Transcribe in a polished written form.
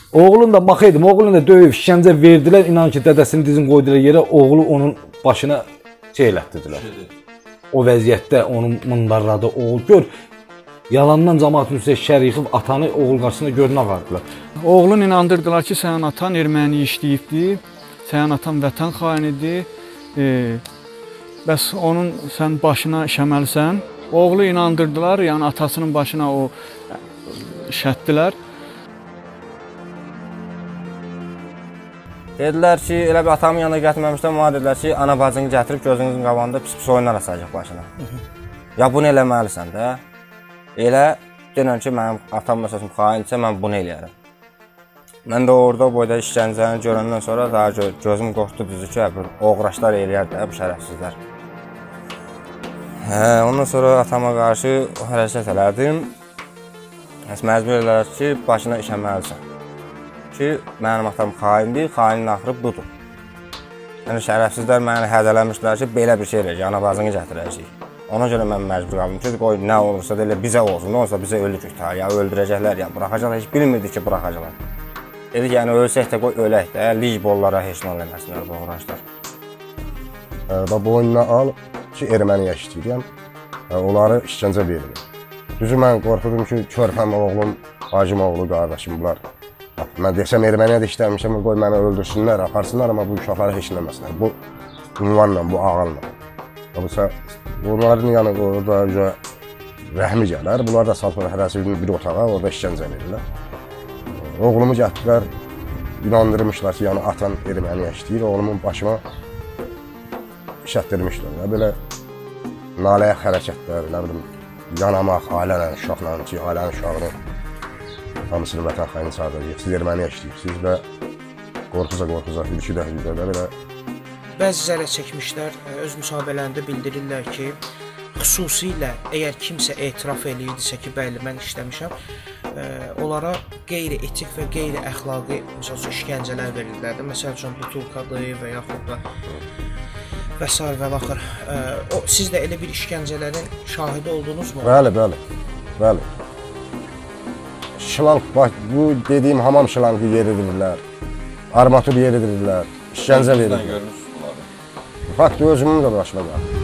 Oğlun da baxaydım, oğlun da döyüb, işgəncə verdilər, inan ki, dədəsinin dizini qoydular yerə, oğlu onun başına şey elətdirdilər. O vəziyyətdə onu mındarladı, oğul gör. Yalandan cəmaatın üstə şər yıxıb atanı oğul qarşısında görünə ağardılar. Oğlun inandırdılar ki, sənin atan erməni işləyibdir, sənin atan vətən xainidir, bəs onun sən başına işəməlisən. Oğlu inandırdılar, yəni atasının başına o işətdilər. Dedilər ki, elə bir atamın yanına gətirməmişlər, mənə dedilər ki, ana bacını gətirib gözünüzün qabağında pis-pis oyunlar asacaq başına. Ya bunu eləməlisən də, elə denən ki, mənim atam məsələn xaindirsə, mən bunu eləyərəm. Mən də orada boyda işgəncəni görəndən sonra daha gözüm qorxdu düzü ki, oğraşlar eləyər də bu şərəfsizlər. Ondan sonra atama qarşı hərəkət elədim. Məcbur edilər ki, başına işəməlisən. Ki, mənim atam xaindir, xainin axırı budur. Yəni, şərəfsizlər məni hədələmişlər ki, belə bir şey eləyəcək, anabazını gətirəcək. Ona görə mən məcbur qaldım ki, qoy, nə olursa da elə bizə olsun, nə olsa bizə ölürük də, ya öldürəcəklər, ya buraxacaqlar, heç bilmirdik ki, buraxacaqlar. Dedik, yəni, ölsək də qoy, ölək də, lig bollara heç nə eləməsinlər bu uğraşlar. Da boynuna al ki, erməniyə işləyirəm, onları işgəncə verilir. Düzü, mən qorxudum ki, körpəm oğlum, bacım oğlu, qardaşım, bunlar. Mən desəm, erməniyə də işləmişəm, qoy məni öldürsünlər, aparsınlar, amma bu uşaqları heç eləməsinlər. Bu ünvanla, bu ağılla. Bunların yanı orada rəhmi gələr, bunlar da saltman hərəsi bir otağa, orada işgəncə verirlər. Oğlumu gətirdilər, inandırmışlar ki, yəni atan erməniyə işləyir, oğlumun başıma işətdirmişlər. Belə naləyək hərəkətlər, nə bilim, yanamaq ailələ, uşaqla ki, ailənin uşağını hamısını vətən xaini çağıracaq. Siz erməniyə işləyirsiniz və qorxuza, hülküdə belə. Bəzi zərər çəkmişlər öz müsahibələrində bildirirlər ki, xüsusilə əgər kimsə etiraf eləyirdisə ki, bəli, mən işləmişəm, onlara qeyri-etik və qeyri-əxlaqi işgəncələr verirlər. Məsəl üçün, butulkadır və yaxud da və s. və axır. Siz də elə bir işgəncələrin şahidi oldunuzmu? Bəli. Şılanq, bu dediyim hamam şılanqı yeridirlər, armatur yeridirlər, işgəncə verirlər. Fakt özümün də başıma gəldi.